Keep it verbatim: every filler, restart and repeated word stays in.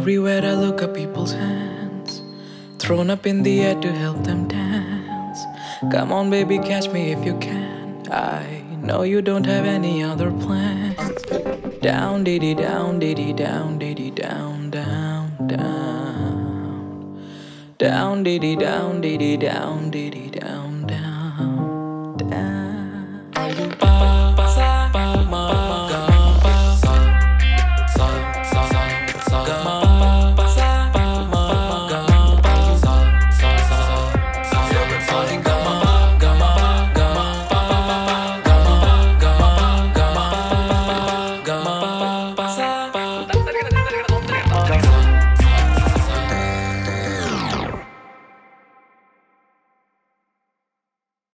Everywhere I look at people's hands, thrown up in the air to help them dance. Come on baby, catch me if you can. I know you don't have any other plans. Down, diddy, down, diddy, down, diddy, down, down, down. Down, diddy, down, diddy, down, diddy, down.